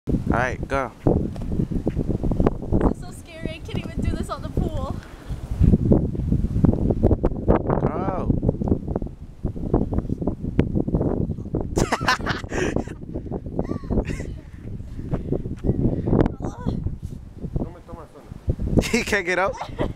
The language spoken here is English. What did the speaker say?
Alright, go. This is so scary. I can't even do this on the pool. Go. He can't get up?